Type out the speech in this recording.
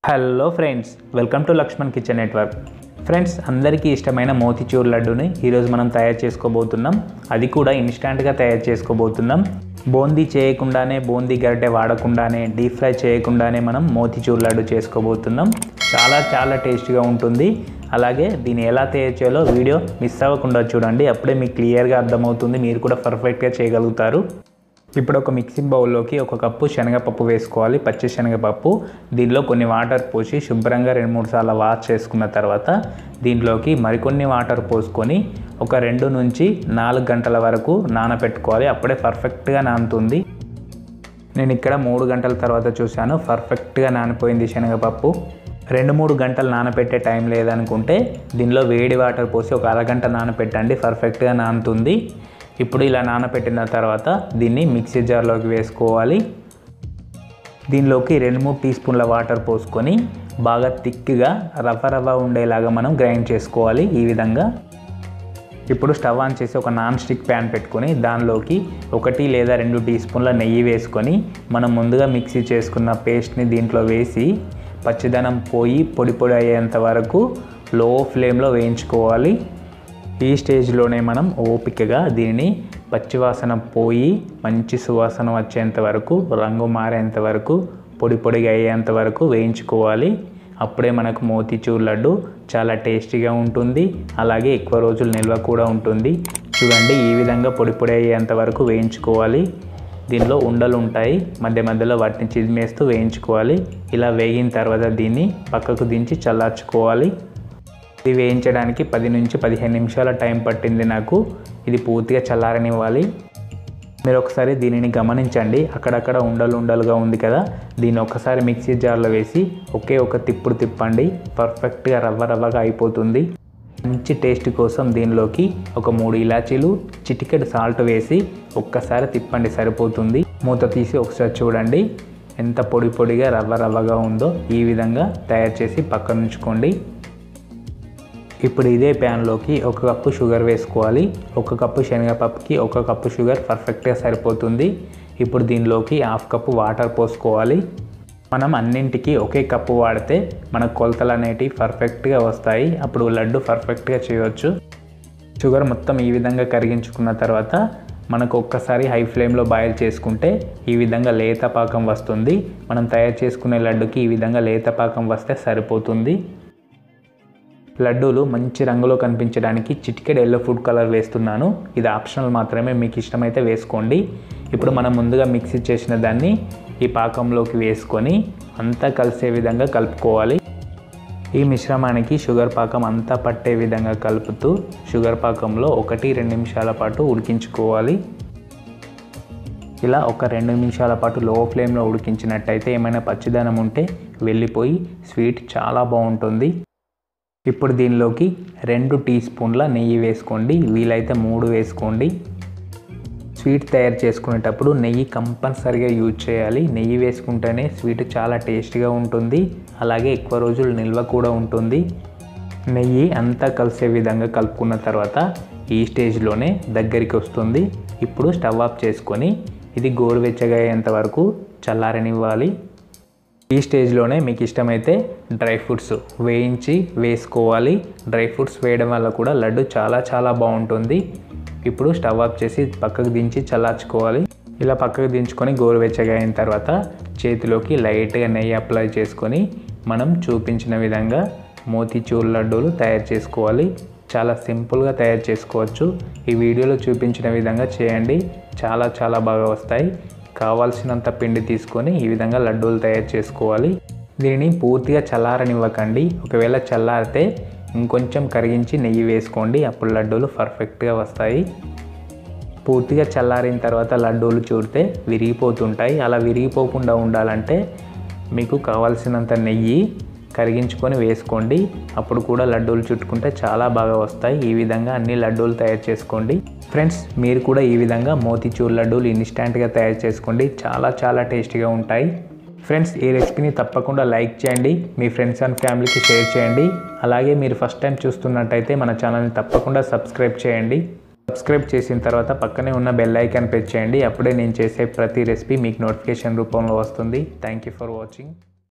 Hello friends, welcome to Laxman kitchen network. Friends, అందరికీ ఇష్టమైన మోతీచూర్ లడ్డూని ఈరోజు మనం తయారు చేసుకోబోతున్నాం. అది కూడా ఇన్స్టాంట్గా తయారు చేసుకోబోతున్నాం. బూందీ చేయకుండానే, బూందీ గరిటె వాడకుండానే, డీప్ ఫ్రై చేయకుండానే మనం మోతీచూర్ లడ్డు చేసుకోబోతున్నాం. చాలా టేస్టీగా ఉంటుంది. అలాగే దీన్ని ఎలా తయారు చేయాలో వీడియో మిస్ అవ్వకుండా చూడండి. అప్పుడే మీకు క్లియర్గా అర్థమవుతుంది, మీరు కూడా పర్ఫెక్ట్గా చేయగలుగుతారు. ఇప్పుడు ఒక మిక్సింగ్ బౌల్లోకి 1 కప్పు శనగపప్పు వేసుకోవాలి, పచ్చి శనగపప్పు. దీనిలో కొన్ని వాటర్ పోసి శుభ్రంగా 2-3 సార్లు వాష్ చేసుకున్న తర్వాత దీంట్లోకి మరికొన్ని వాటర్ పోసుకొని ఒక 2 నుంచి 4 గంటల వరకు నానబెట్టుకోవాలి. అప్పుడే పర్ఫెక్ట్గా నానుతుంది. నేను ఇక్కడ 3 గంటల తర్వాత చూశాను, పర్ఫెక్ట్గా నానిపోయింది శనగపప్పు. 2-3 గంటలు నానబెట్టే టైం లేదనుకుంటే దీనిలో వేడి వాటర్ పోసి ఒక అరగంట నానబెట్టండి, పర్ఫెక్ట్గా నానుతుంది. ఇప్పుడు ఇలా నానబెట్టిన తర్వాత దీన్ని మిక్సీ జార్లోకి వేసుకోవాలి. దీనిలోకి 2-3 టీ స్పూన్ల వాటర్ పోసుకొని బాగా థిక్గా రవ్వ ఉండేలాగా మనం గ్రైండ్ చేసుకోవాలి. ఈ విధంగా ఇప్పుడు స్టవ్ ఆన్ చేసి ఒక నాన్ స్టిక్ ప్యాన్ పెట్టుకొని దానిలోకి 1 లేదా 2 టీ స్పూన్ల నెయ్యి వేసుకొని మనం ముందుగా మిక్సీ చేసుకున్న పేస్ట్ని దీంట్లో వేసి పచ్చిదనం పోయి పొడి అయ్యేంత వరకు లో ఫ్లేమ్లో వేయించుకోవాలి. ఈ స్టేజ్లోనే మనం ఓపికగా దీనిని పచ్చివాసన పోయి మంచి సువాసన వచ్చేంత వరకు, రంగు మారేంత వరకు, పొడిగా అయ్యేంత వరకు వేయించుకోవాలి. అప్పుడే మనకు మోతీచూర్ లడ్డు చాలా టేస్టీగా ఉంటుంది. అలాగే ఎక్కువ రోజులు నిల్వ కూడా ఉంటుంది. చూడండి, ఈ విధంగా పొడి అయ్యేంత వరకు వేయించుకోవాలి. దీనిలో ఉండలు ఉంటాయి, మధ్యలో వాటిని చిదిమేస్తూ వేయించుకోవాలి. ఇలా వేగిన తర్వాత దీన్ని పక్కకు దించి చల్లార్చుకోవాలి. ఇది వేయించడానికి 10 నుంచి 15 నిమిషాల టైం పట్టింది నాకు. ఇది పూర్తిగా చల్లారనివ్వాలి. మీరు ఒకసారి దీనిని గమనించండి, అక్కడక్కడ ఉండలుగా ఉంది కదా. దీన్ని ఒకసారి మిక్సీ జార్లో వేసి ఒక తిప్పుడు తిప్పండి, పర్ఫెక్ట్గా రవ్వగా అయిపోతుంది. మంచి టేస్ట్ కోసం దీనిలోకి ఒక 3 ఇలాచీలు, చిటికెడు సాల్ట్ వేసి ఒక్కసారి తిప్పండి, సరిపోతుంది. మూత తీసి ఒకసారి చూడండి ఎంత పొడిగా రవ్వగా ఉందో. ఈ విధంగా తయారు చేసి పక్కన ఉంచుకోండి. ఇప్పుడు ఇదే ప్యాన్లోకి 1 కప్పు షుగర్ వేసుకోవాలి. 1 కప్పు శనగపప్పుకి 1 కప్పు షుగర్ పర్ఫెక్ట్గా సరిపోతుంది. ఇప్పుడు దీనిలోకి 1/2 కప్పు వాటర్ పోసుకోవాలి. మనం అన్నింటికి ఒకే కప్పు వాడితే మన కొలతలు అనేటివి పర్ఫెక్ట్గా వస్తాయి. అప్పుడు లడ్డు పర్ఫెక్ట్గా చేయవచ్చు. షుగర్ మొత్తం ఈ విధంగా కరిగించుకున్న తర్వాత మనకు ఒక్కసారి హై ఫ్లేమ్లో బాయిల్ చేసుకుంటే ఈ విధంగా లేత పాకం వస్తుంది. మనం తయారు చేసుకునే లడ్డుకి ఈ విధంగా లేత పాకం వస్తే సరిపోతుంది. లడ్డూలు మంచి రంగులో కనిపించడానికి చిటికెడు ఎల్లో ఫుడ్ కలర్ వేస్తున్నాను. ఇది ఆప్షనల్ మాత్రమే, మీకు ఇష్టమైతే వేసుకోండి. ఇప్పుడు మనం ముందుగా మిక్సీ చేసిన దాన్ని ఈ పాకంలోకి వేసుకొని అంతా కలిసే విధంగా కలుపుకోవాలి. ఈ మిశ్రమానికి షుగర్ పాకం అంతా పట్టే విధంగా కలుపుతూ షుగర్ పాకంలో 1-2 నిమిషాల పాటు ఉడికించుకోవాలి. ఇలా ఒక 2 నిమిషాల పాటు లో ఫ్లేమ్లో ఉడికించినట్టయితే ఏమైనా పచ్చిదనం ఉంటే వెళ్ళిపోయి స్వీట్ చాలా బాగుంటుంది. ఇప్పుడు దీనిలోకి 2 టీ స్పూన్ల నెయ్యి వేసుకోండి, వీలైతే 3 వేసుకోండి. స్వీట్ తయారు చేసుకునేటప్పుడు నెయ్యి కంపల్సరీగా యూజ్ చేయాలి. నెయ్యి వేసుకుంటేనే స్వీట్ చాలా టేస్టీగా ఉంటుంది. అలాగే ఎక్కువ రోజులు నిల్వ కూడా ఉంటుంది. నెయ్యి అంతా కలిసే విధంగా కలుపుకున్న తర్వాత ఈ స్టేజ్లోనే దగ్గరికి వస్తుంది. ఇప్పుడు స్టవ్ ఆఫ్ చేసుకొని ఇది గోరువెచ్చగా అయ్యేంత వరకు చల్లారనివ్వాలి. ఈ స్టేజ్లోనే మీకు ఇష్టమైతే డ్రై ఫ్రూట్స్ వేయించి వేసుకోవాలి. డ్రై ఫ్రూట్స్ వేయడం వల్ల కూడా లడ్డు చాలా బాగుంటుంది. ఇప్పుడు స్టవ్ ఆఫ్ చేసి పక్కకు దించి చల్లార్చుకోవాలి. ఇలా పక్కకు దించుకొని గోరువెచ్చగా అయిన తర్వాత చేతిలోకి లైట్గా నెయ్యి అప్లై చేసుకొని మనం చూపించిన విధంగా మోతీచూర్ లడ్డూలు తయారు చేసుకోవాలి. చాలా సింపుల్గా తయారు చేసుకోవచ్చు. ఈ వీడియోలో చూపించిన విధంగా చేయండి, చాలా బాగా వస్తాయి. కావాల్సినంత పిండి తీసుకొని ఈ విధంగా లడ్డూలు తయారు చేసుకోవాలి. దీనిని పూర్తిగా చల్లారనివ్వకండి. ఒకవేళ చల్లారితే ఇంకొంచెం కరిగించి నెయ్యి వేసుకోండి, అప్పుడు లడ్డూలు పర్ఫెక్ట్గా వస్తాయి. పూర్తిగా చల్లారిన తర్వాత లడ్డూలు చూడితే విరిగిపోతుంటాయి. అలా విరిగిపోకుండా ఉండాలంటే మీకు కావాల్సినంత నెయ్యి కరిగించుకొని వేసుకోండి. అప్పుడు కూడా లడ్డూలు చుట్టుకుంటే చాలా బాగా వస్తాయి. ఈ విధంగా అన్ని లడ్డూలు తయారు చేసుకోండి. ఫ్రెండ్స్, మీరు కూడా ఈ విధంగా మోతీచూర్ లడ్డూలు ఇన్స్టాంట్గా తయారు చేసుకోండి, చాలా టేస్టీగా ఉంటాయి. ఫ్రెండ్స్, ఈ రెసిపీని తప్పకుండా లైక్ చేయండి, మీ ఫ్రెండ్స్ అండ్ ఫ్యామిలీకి షేర్ చేయండి. అలాగే మీరు ఫస్ట్ టైం చూస్తున్నట్టయితే మన ఛానల్ని తప్పకుండా సబ్స్క్రైబ్ చేయండి. సబ్స్క్రైబ్ చేసిన తర్వాత పక్కనే ఉన్న బెల్ ఐకాన్ ప్రెస్ చేయండి. అప్పుడే నేను చేసే ప్రతి రెసిపీ మీకు నోటిఫికేషన్ రూపంలో వస్తుంది. Thank you for watching.